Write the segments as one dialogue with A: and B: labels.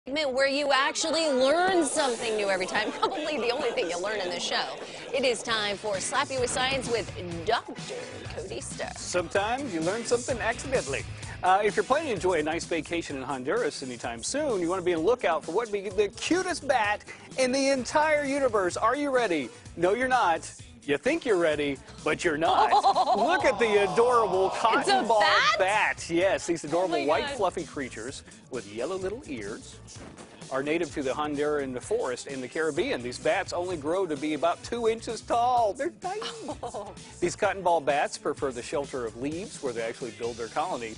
A: Where you actually learn something new every time. Probably the only thing you learn in this show. It is time for Slap You with Science with Dr. Cody Starr.
B: Sometimes you learn something accidentally. If you're planning to enjoy a nice vacation in Honduras anytime soon, you want to be on the lookout for what would be the cutest bat in the entire universe. Are you ready? No, you're not. You think you're ready, but you're not. Oh. Look at the adorable cotton ball bat. Yes, these adorable white fluffy creatures with yellow little ears are native to the Honduran forest in the Caribbean. These bats only grow to be about 2 inches tall. They're tiny. Oh. These cotton ball bats prefer the shelter of leaves where they actually build their colony.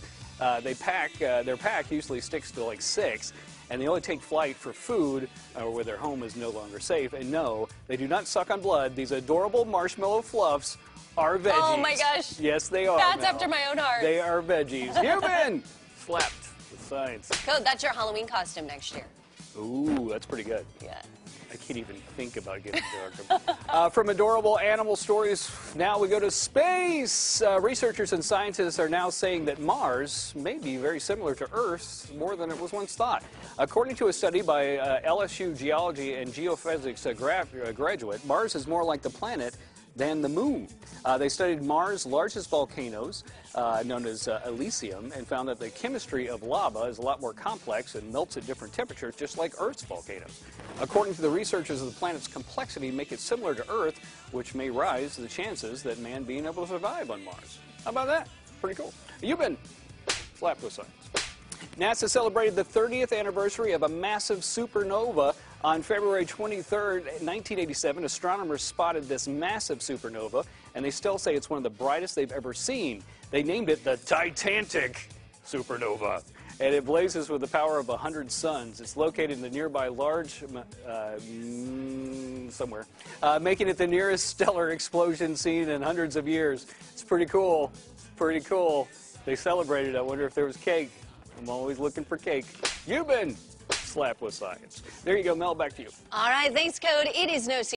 B: Their pack usually sticks to like 6. And they only take flight for food or where their home is no longer safe. And no, they do not suck on blood. These adorable marshmallow fluffs are veggies.
A: Oh my gosh.
B: Yes, they are.
A: That's after my own heart.
B: They are veggies. You've been slapped with science.
A: Code, that's your Halloween costume next year.
B: Ooh, that's pretty good.
A: Yeah.
B: I can't even think about getting dark. From adorable animal stories, now we go to space. Researchers and scientists are now saying that Mars may be very similar to Earth more than it was once thought. According to a study by LSU geology and geophysics graduate, Mars is more like the planet than the moon. They studied Mars' largest volcanoes, known as Elysium, and found that the chemistry of lava is a lot more complex and melts at different temperatures, just like Earth's volcanoes. According to the researchers, the planet's complexity make it similar to Earth, which may rise the chances that man being able to survive on Mars. How about that? Pretty cool. You've been slapped with science. NASA celebrated the 30th anniversary of a massive supernova. On February 23rd, 1987, astronomers spotted this massive supernova, and they still say it's one of the brightest they've ever seen. They named it the Titanic supernova, and it blazes with the power of 100 suns. It's located in the nearby large, somewhere, making it the nearest stellar explosion seen in hundreds of years. It's pretty cool. Pretty cool. They celebrated. I wonder if there was cake. I'm always looking for cake. You've been slapped with science. There you go, Mel, back to you.
A: All right, thanks, Cody. It is no secret.